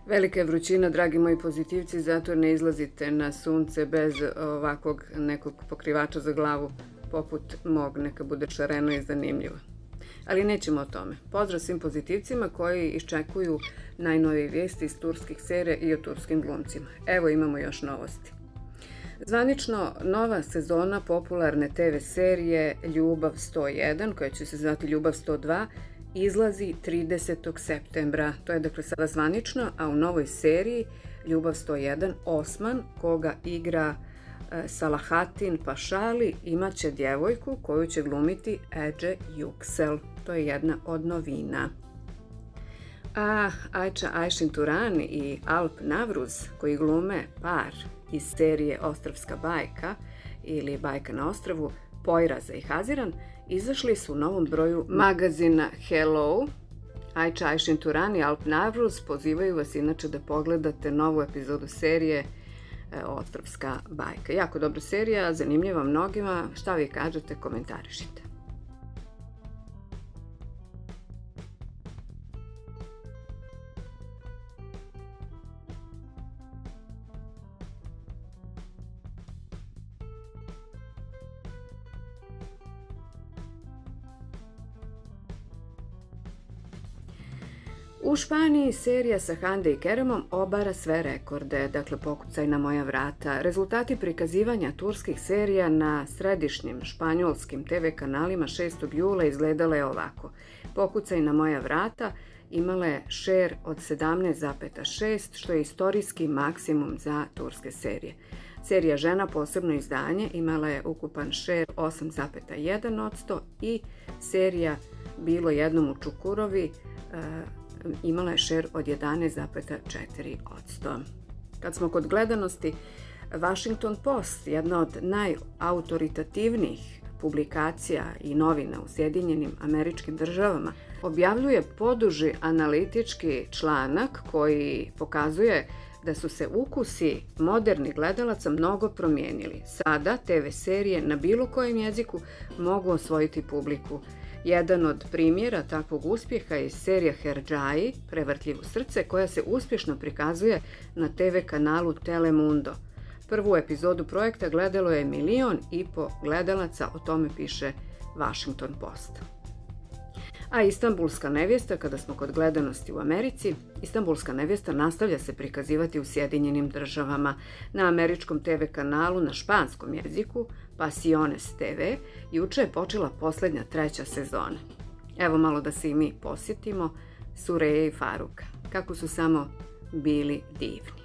Velika je vrućina, dragi moji pozitivci, zato ne izlazite na sunce bez ovakvog nekog pokrivača za glavu, poput mog, neka bude šareno i zanimljivo. Ali nećemo o tome. Pozdrav svim pozitivcima koji iščekuju najnovije vijesti iz turskih serija i o turskim glumcima. Evo imamo još novosti. Zvanično, nova sezona popularne TV serije Ljubav 101, koja će se zvati Ljubav 102, izlazi 30. septembra. To je dakle sada zvanično, a u novoj seriji Ljubav 101 Osman, koga igra Salahatin Pašali, imaće djevojku koju će glumiti Ece Yüksel. To je jedna od novina. A Ayça Ayşin Turan i Alp Navruz, koji glume par iz serije Ostrvska bajka ili Bajka na ostrvu, Poyraza i Haziran, izašli su u novom broju magazina Hello. Ayça Ayşin Turan i Alp Navruz pozivaju vas inače da pogledate novu epizodu serije Ostrvska bajka. Jako dobra serija, zanimljiva mnogima. Šta vi kažete, komentarišite. U Španiji serija sa Hande i Keremom obara sve rekorde, dakle Pokucaj na moja vrata. Rezultati prikazivanja turskih serija na središnjim španjolskim TV kanalima 6. jula izgledala je ovako. Pokucaj na moja vrata imala je share od 17,6, što je istorijski maksimum za turske serije. Serija Žena, posebno izdanje, imala je ukupan share 8,1% i serija Bilo jednom u Čukurovi imala je share od 11,4%. Kad smo kod gledanosti, Washington Post, jedna od najautoritativnijih publikacija i novina u Sjedinjenim Američkim Državama, objavljuje poduži analitički članak koji pokazuje da su se ukusi modernih gledalaca mnogo promijenili. Sada TV serije na bilo kojem jeziku mogu osvojiti publiku. Jedan od primjera takvog uspjeha je serija Herđaji, Prevrtljivo srce, koja se uspješno prikazuje na TV kanalu Telemundo. Prvu epizodu projekta gledalo je 1,5 miliona gledalaca, o tome piše Washington Post. A Istanbulska nevjesta, kada smo kod gledanosti u Americi, Istanbulska nevjesta nastavlja se prikazivati u Sjedinjenim Državama. Na američkom TV kanalu na španskom jeziku, Pasiones TV, juče je počela posljednja 3. sezona. Evo malo da se i mi posjetimo Sureje i Faruka, kako su samo bili divni.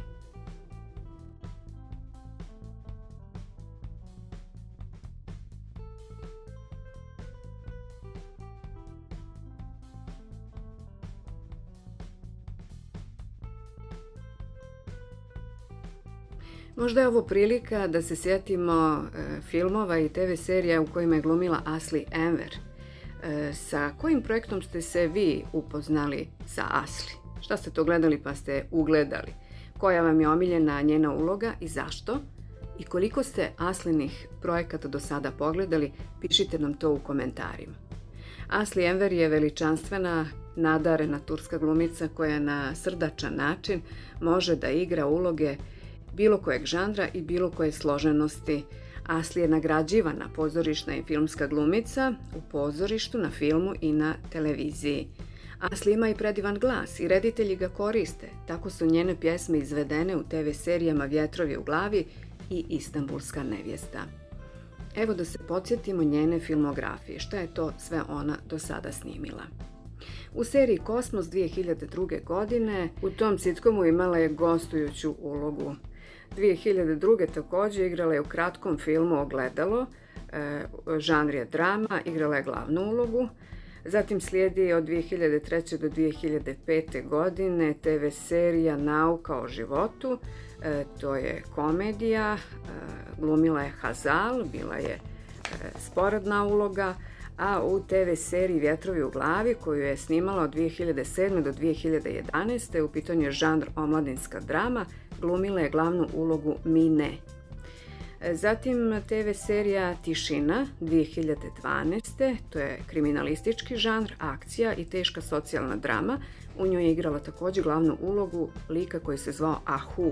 Možda je ovo prilika da se sjetimo filmova i TV serija u kojima je glumila Asli Enver. Sa kojim projektom ste se vi upoznali sa Asli? Šta ste to gledali pa ste ugledali? Koja vam je omiljena njena uloga i zašto? I koliko ste Aslinih projekata do sada pogledali, pišite nam to u komentarima. Asli Enver je veličanstvena, nadarena turska glumica koja na srdačan način može da igra uloge bilo kojeg žanra i bilo koje složenosti. Asli je nagrađivana pozorišna i filmska glumica u pozorištu, na filmu i na televiziji. Asli ima i predivan glas i reditelji ga koriste, tako su njene pjesme izvedene u TV serijama Vjetrovi u glavi i Istanbulska nevjesta. Evo da se podsjetimo njene filmografije, šta je to sve ona do sada snimila. U seriji Kosmos 2002. godine u tom sitcomu imala je gostujuću ulogu. 2002. također igrala je u kratkom filmu Ogledalo, žanr je drama, igrala je glavnu ulogu. Zatim slijedi od 2003. do 2005. godine TV serija Nauka o životu, to je komedija, glumila je Hazal, bila je sporedna uloga, a u TV seriji Vjetrovi u glavi, koju je snimala od 2007. do 2011. u pitanju je žanr omladinska drama, glumila je glavnu ulogu Mine. Zatim TV serija Tišina 2012. To je kriminalistički žanr, akcija i teška socijalna drama. U njoj je igrala također glavnu ulogu lika koji se zvao Ahu.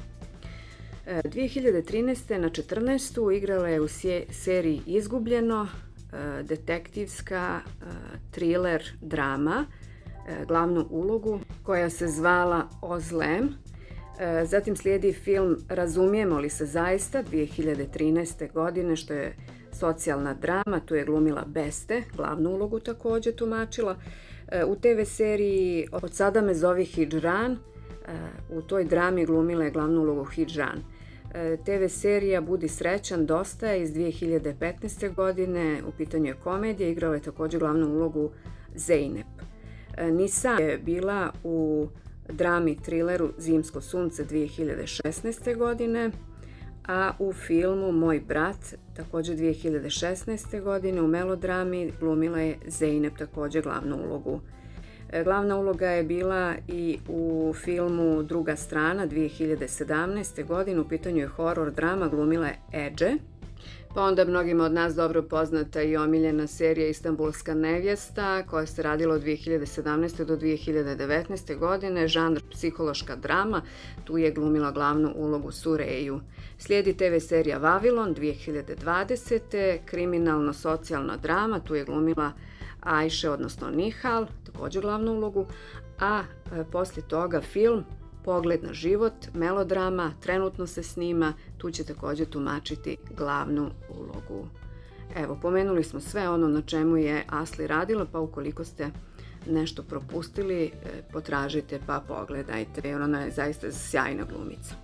2013. na 14. igrala je u seriji Izgubljeno, detektivska thriller drama, glavnu ulogu koja se zvala Ozlem. Zatim slijedi film Razumijemo li se zaista 2013. godine, što je socijalna drama, tu je glumila Beste, glavnu ulogu također tumačila. U TV seriji Od sada me zovi Hidžran, u toj drami glumila je glavnu ulogu Hidžran. TV serija Budi srećan dosta je iz 2015. godine, u pitanju je komedija, igrala je također glavnu ulogu Zeynep. Nisa je bila u drami thrilleru Zimsko sunce 2016. godine, a u filmu Moj brat također 2016. godine u melodrami glumila je Zeynep također glavnu ulogu. Glavna uloga je bila i u filmu Druga strana 2017. godine, u pitanju je horor drama, glumila je Edže. Pa onda mnogima od nas dobro poznata i omiljena serija Istanbulska nevjesta koja se radila od 2017. do 2019. godine, žanr psihološka drama, tu je glumila glavnu ulogu Sureju. Slijedi TV serija Vavilon 2020. kriminalno-socijalna drama, tu je glumila Ajše, odnosno Nihal, također glavnu ulogu, a poslije toga film Pogled na život, melodrama, trenutno se snima, tu će također tumačiti glavnu ulogu. Evo, pomenuli smo sve ono na čemu je Asli radila, pa ukoliko ste nešto propustili, potražite pa pogledajte, jer ona je zaista sjajna glumica.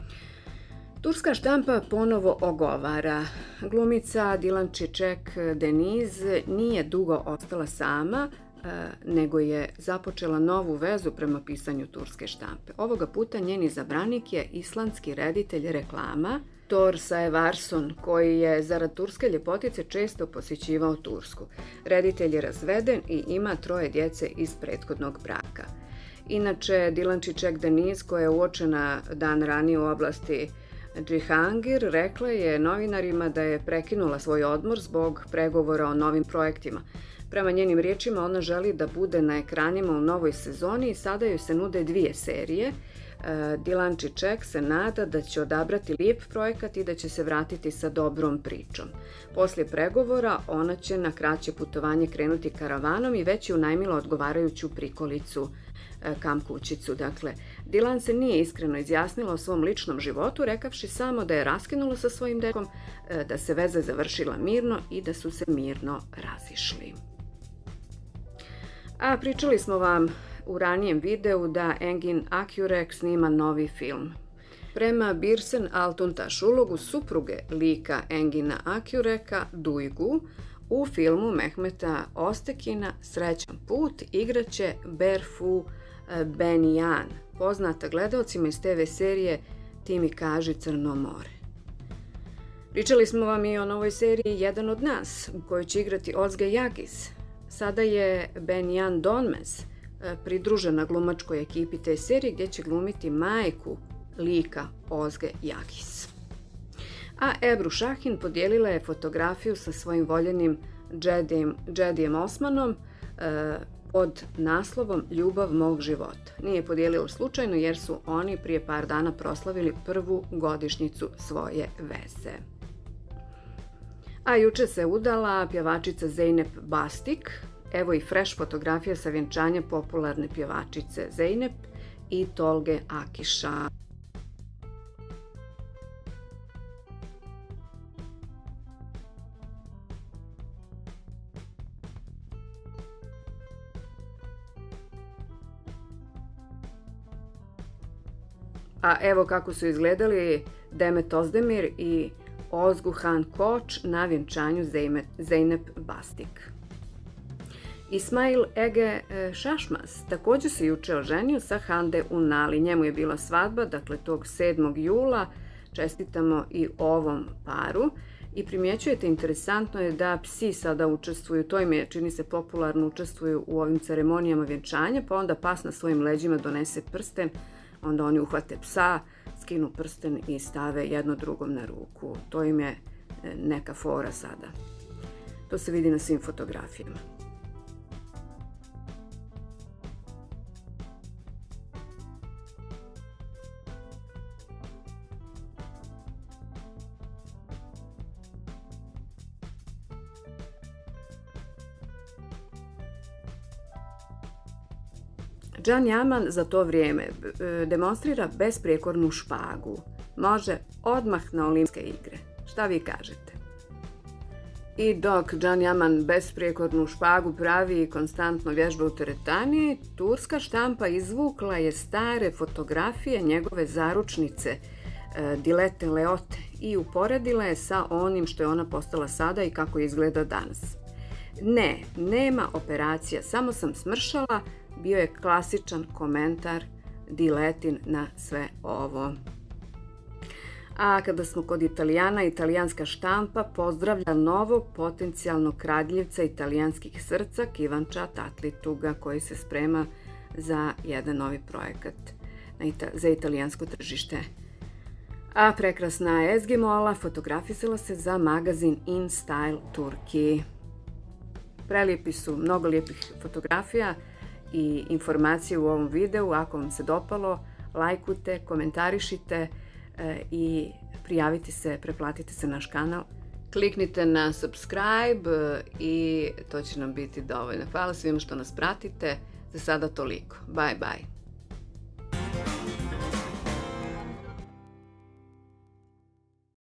Turska štampa ponovo ogovara. Glumica Dilančićek Deniz nije dugo ostala sama, nego je započela novu vezu prema pisanju turske štampe. Ovoga puta njen izabranik je islandski reditelj reklama Thor Sævarsson, koji je zarad turske ljepotice često posjećivao Tursku. Reditelj je razveden i ima 3 djece iz prethodnog braka. Inače, Dilančićek Deniz, koja je uočena dan ranije u oblasti Džihangir, rekla je novinarima da je prekinula svoj odmor zbog pregovora o novim projektima. Prema njenim riječima, ona želi da bude na ekranima u novoj sezoni i sada joj se nude 2 serije. Dilančićek se nada da će odabrati lijep projekat i da će se vratiti sa dobrom pričom. Poslije pregovora ona će na kraće putovanje krenuti karavanom i već je unajmila odgovarajuću prikolicu, kamp kućicu. Dakle, Dilan se nije iskreno izjasnila o svom ličnom životu, rekavši samo da je raskinula sa svojim dečkom, da se veza završila mirno i da su se mirno razišli. A pričali smo vam u ranijem videu da Engin Akyurek snima novi film. Prema Birsen Altuntaş, ulogu supruge lika Engina Akyureka, Duygu, u filmu Mehmeta Ostekina Srećan put igraće Berfu Benijan, poznata gledaocima iz TV serije Ti mi kaži Crno more. Pričali smo vam i o novoj seriji Jedan od nas, u kojoj će igrati Ozge Jagis. Sada je Benjan Donmez pridružena glumačkoj ekipi te serije, gdje će glumiti majku lika Ozge Jagis. A Ebru Šahin podijelila je fotografiju sa svojim voljenim Džedijem Osmanom pod naslovom Ljubav mog života. Nije podijelila slučajno jer su oni prije par dana proslavili 1. godišnjicu svoje veze. A juče se udala pjevačica Zeynep Bastik. Evo i fresh fotografija sa vjenčanja popularne pjevačice Zeynep i Tolge Akiša. A evo kako su izgledali Demet Özdemir i Ozguhan Koç na vjenčanju Zeynep Bastik. Ismail Ege Šašmas također se juče oženio sa Hande Unali. Njemu je bila svadba, dakle tog 7. jula. Čestitamo i ovom paru. I primjećujete, interesantno je da psi sada učestvuju, to im je, čini se, popularno, učestvuju u ovim ceremonijama vjenčanja, pa onda pas na svojim leđima donese prsten, Onda oni uhvate psa, skinu prsten i stave jedno drugom na ruku. To im je neka fora sada. To se vidi na svim fotografijama. Can Yaman za to vrijeme demonstrira besprijekornu špagu. Može odmah na olimpijske igre. Šta vi kažete? I dok Can Yaman besprijekornu špagu pravi i konstantno vježba u teretani, turska štampa izvukla je stare fotografije njegove zaručnice Dilete Leote i uporedila je sa onim što je ona postala sada i kako izgleda danas. Ne, nema operacija, samo sam smršala, bio je klasičan komentar Diletin na sve ovo. A kada smo kod Italijana, italijanska štampa pozdravlja novog potencijalnog kradljivca italijanskih srca Kivanča Tatlituga koji se sprema za jedan novi projekat za italijansko tržište. A prekrasna Ezgi-Mola fotografisala se za magazin In Style Turkey. Prelijepi su, mnogo lijepih fotografija i informacije u ovom videu. Ako vam se dopalo, lajkujte, komentarišite i prijavite se, pretplatite se na naš kanal. Kliknite na subscribe i to će nam biti dovoljno. Hvala svima što nas pratite. Za sada toliko. Bye bye.